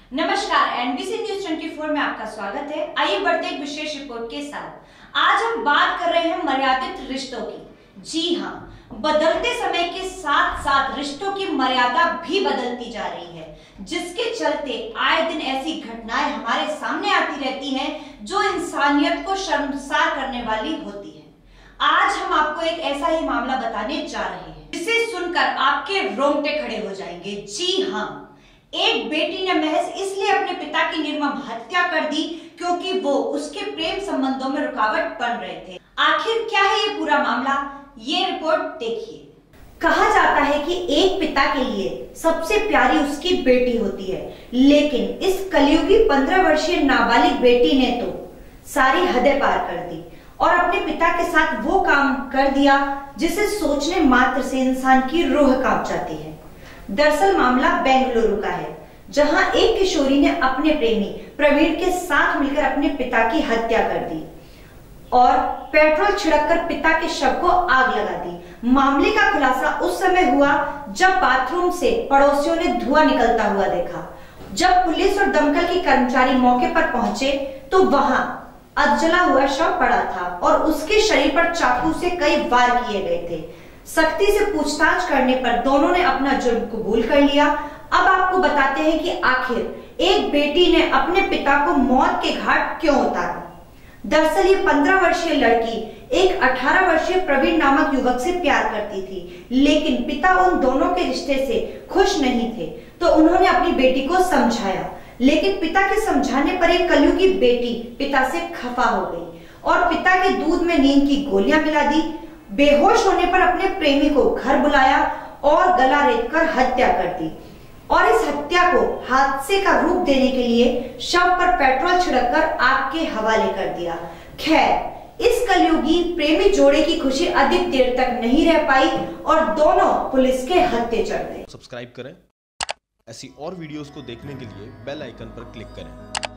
नमस्कार, NBC news 24 में आपका स्वागत है। आइए बढ़ते एक विशेष रिपोर्ट के साथ। आज हम बात कर रहे हैं मर्यादित रिश्तों की। जी हाँ, बदलते समय के साथ साथ रिश्तों की मर्यादा भी बदलती जा रही है, जिसके चलते आए दिन ऐसी घटनाएं हमारे सामने आती रहती हैं जो इंसानियत को शर्मसार करने वाली होती है। आज हम आपको एक ऐसा ही मामला बताने जा रहे हैं जिसे सुनकर आपके रोंगटे खड़े हो जाएंगे। जी हाँ, एक बेटी ने महज इसलिए अपने पिता की निर्मम हत्या कर दी क्योंकि वो उसके प्रेम संबंधों में रुकावट बन रहे थे। आखिर क्या है ये पूरा मामला, ये रिपोर्ट देखिए। कहा जाता है कि एक पिता के लिए सबसे प्यारी उसकी बेटी होती है, लेकिन इस कलयुगी 15 वर्षीय नाबालिग बेटी ने तो सारी हदें पार कर दी और अपने पिता के साथ वो काम कर दिया जिसे सोचने मात्र से इंसान की रूह कांप जाती है। दरअसल मामला बेंगलुरु का है, जहां एक किशोरी ने अपने प्रेमी प्रवीण के साथ मिलकर अपने पिता की हत्या कर दी और पेट्रोल छिड़ककर पिता के शव को आग लगा दी। मामले का खुलासा उस समय हुआ जब बाथरूम से पड़ोसियों ने धुआं निकलता हुआ देखा। जब पुलिस और दमकल के कर्मचारी मौके पर पहुंचे तो वहां अधजला हुआ शव पड़ा था और उसके शरीर पर चाकू से कई वार किए गए थे। सख्ती से पूछताछ करने पर दोनों ने अपना जुर्म कबूल कर लिया। अब आपको बताते हैं कि आखिर एक बेटी ने अपने पिता को मौत के घाट क्यों उतारा। दरअसल ये 15 वर्षीय लड़की एक 18 वर्षीय प्रवीण नामक युवक से प्यार करती थी, लेकिन पिता उन दोनों के रिश्ते से खुश नहीं थे, तो उन्होंने अपनी बेटी को समझाया। लेकिन पिता के समझाने पर एक कलयुगी बेटी पिता से खफा हो गई और पिता के दूध में नींद की गोलियां मिला दी। बेहोश होने पर अपने प्रेमी को घर बुलाया और गला रेतकर हत्या कर दी और इस हत्या को हादसे का रूप देने के लिए शव पर पेट्रोल छिड़ककर आग के हवाले कर दिया। खैर, इस कलयुगी प्रेमी जोड़े की खुशी अधिक देर तक नहीं रह पाई और दोनों पुलिस के हत्थे चढ़ गए। सब्सक्राइब करें, ऐसी और वीडियोस को देखने के लिए बेल आइकन पर क्लिक करें।